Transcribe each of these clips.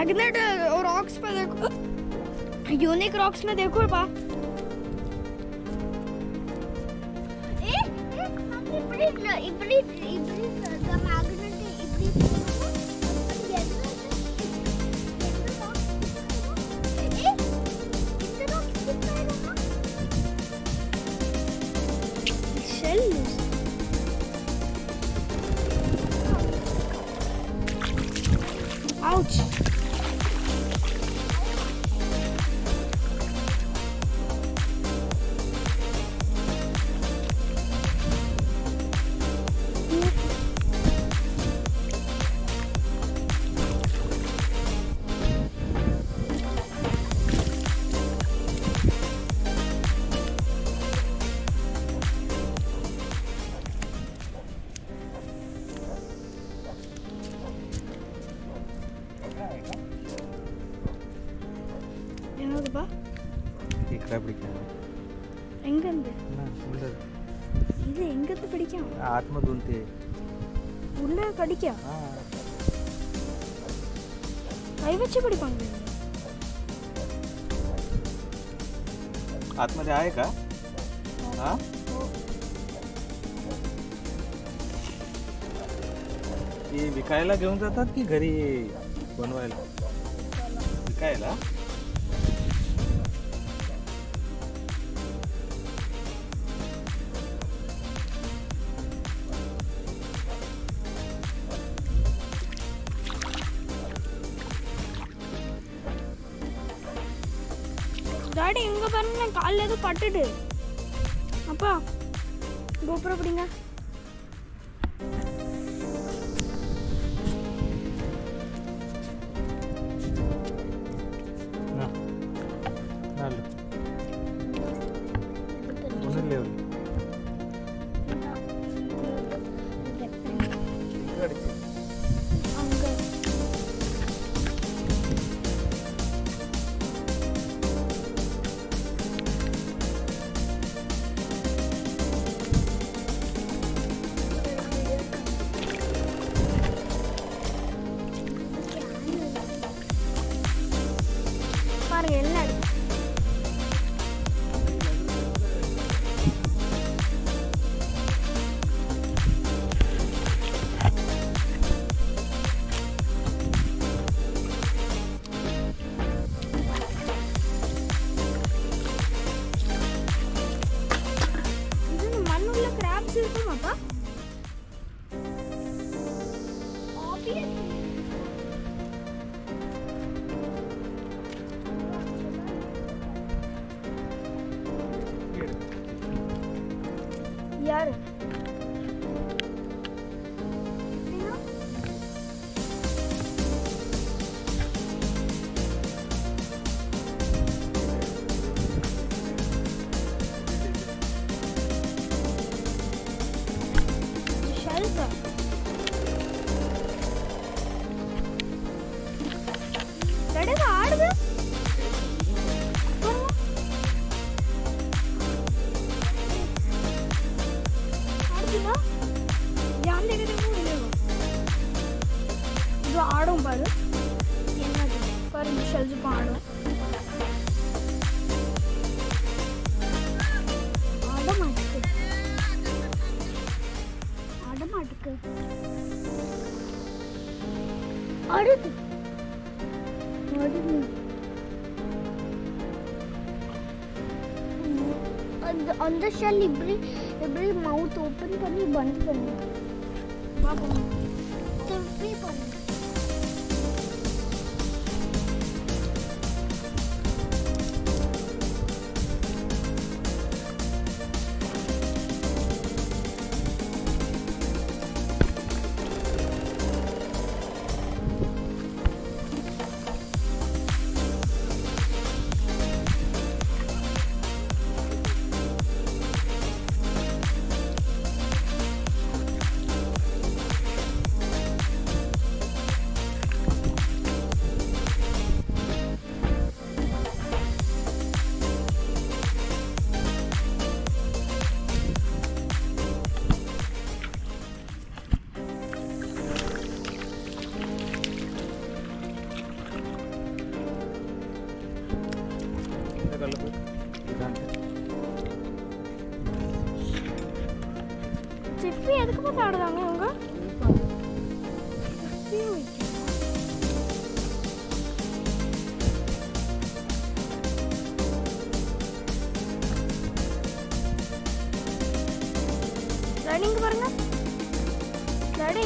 Magnet और rocks पे देखो, यूनिक रॉक्स में देखो बा। Ouch. என்னதுப்பா? கிராப் பிடிக்கும். எங்க இருந்து? உள்ள. இது எங்க இருந்து பிடிக்கும்? ஆத்மா துல்தே. உள்ள கடிக்கா? கை வச்சு பிடிப்பாங்க. आतमध्ये आहे का? हां? ते विकायला घेऊन जातात की घरी बनवायला? विकायला? டாடி எங்க பாருங்க கால்ல ஏதோ பட்டுடு. அப்பா கோபுரம் பிடிங்க. பாருங்க எல்லாம் மண்ணுள்ள கிராப்ஸ் இருக்குமாப்பா? यार शेल्फ लड़ेगा आड़ दे ध्यान देके देखो मिलेगा जो आड़ों पर पर शेल्स पाड़ो आडमाटक அடுத்து அந்த ஷெல் இப்படி மவுத் ஓபன் பண்ணி பண்ட் பண்ணு பாப்போம் திருப்பி பண்ணு இப்போ எதுக்கு பார்த்து ஆடுறாங்க அவங்க? ரன்னிங் பாருங்க டாடி.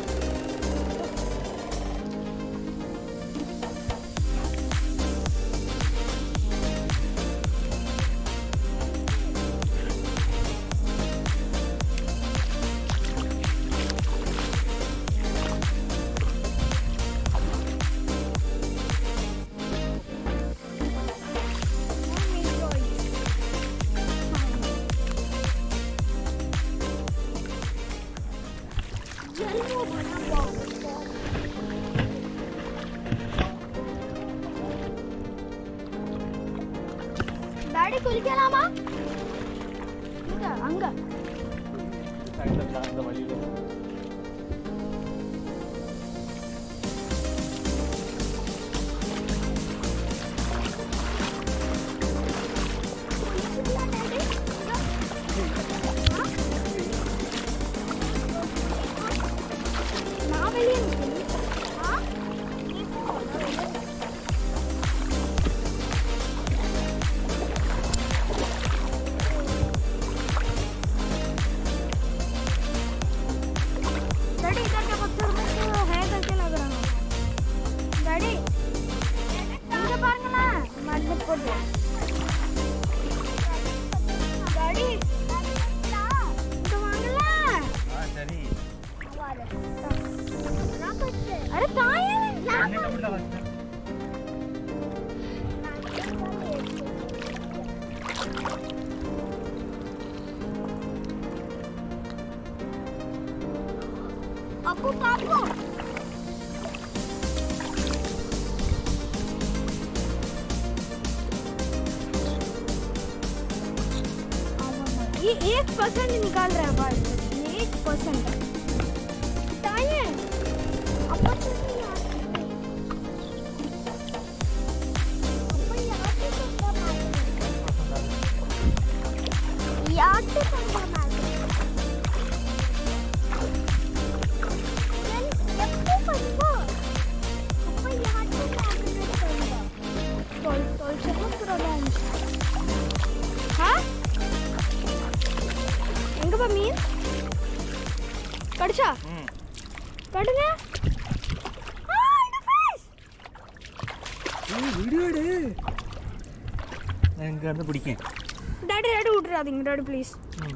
டாடி குளிக்கலாமா? இங்க அங்க அந்த வழியில நான் வெளியே நிக்கிறேன். अरे आपको काको ये 1% निकाल रहा है भाई, 1%। மீன் கடிச்சா கடுங்க வீடியோ எடு. நான் இங்க இருந்து பிடிக்கேன். டாடி டாடி விட்டுறாதீங்க டாடி ப்ளீஸ்.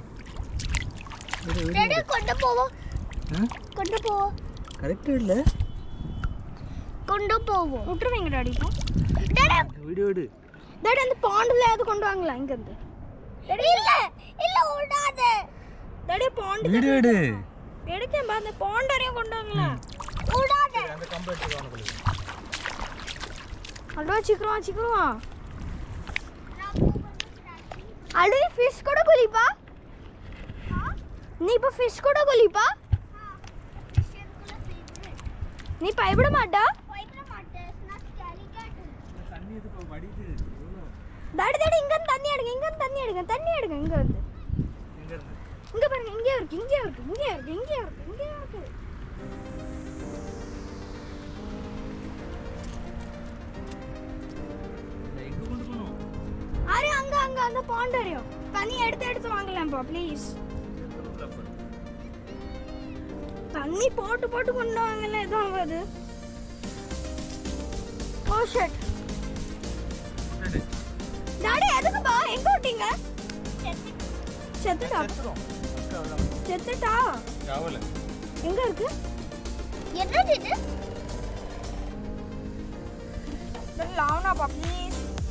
டாடி கொண்டு போவோம். கொண்டு போவோம். கரெக்ட் இல்ல. கொண்டு போவோம். விட்டுருவீங்க டாடி இப்போ. டாடி வீடியோ எடு. டாடி அந்த பாண்டில் ஏதாவது கொண்டு வாங்களா இங்க இருந்து. இல்ல இல்ல விடாத. டாடி பாண்ட் வீடியோ எடு. எடுக்கேன் பா அந்த பாண்டரையும் கொண்டு வாங்களா. விடாத. அந்த கம்பு எடுத்து வாங்க. அடோ சீக்கிரம் சீக்கிரம். அடோ ஃபிஷ் கூட குளிப்பா. நீ இப்போ ஃபிஷ் கூட குளிப்பா. நீ பயப்பட மாட்டா? டாடி டாடி இங்க தண்ணி எடுங்க, இங்க தண்ணி எடுங்க, தண்ணி எடுங்க இங்க வந்து. இங்க பாருங்க இங்க இருக்கு, இங்க இருக்கு, இங்க இருக்கு, இங்க இருக்கு, இங்க இருக்கு. எங்க கொண்டு போறோம்? அரே அங்க அங்க அந்த பாண்டரியம். தண்ணி எடுத்து எடுத்து வாங்கலாம்ப்பா ப்ளீஸ். தண்ணி போட்டு போட்டு கொண்டு வாங்கல ஏதோ ஆகாது. Oh shit. டாடி எதுக்கு பா எங்க ஓட்டிங்க? செத்துட்டா. செத்துட்டா. யாவல. எங்க இருக்கு? என்னது இது? लाओना पा प्लीज।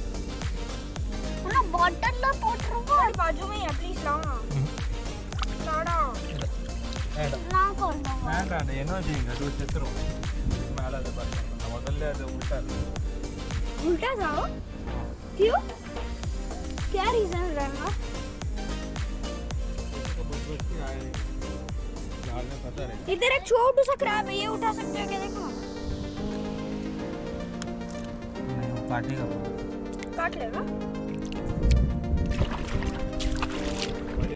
ना बॉटल ला पोटरूंगा बाजू में है प्लीज लाओना। लाड़ा ना करना வேண்டாம் அந்த எனர்ஜி இங்க அது செத்துரும் மேல அது பாருங்க நான் முதல்ல அது उल्टा जाओ क्यों क्या रीजन रहेगा इधर एक छोटू सा क्रैब है ये उठा सकते हो क्या देखो नहीं वो काटेगा काट लेगा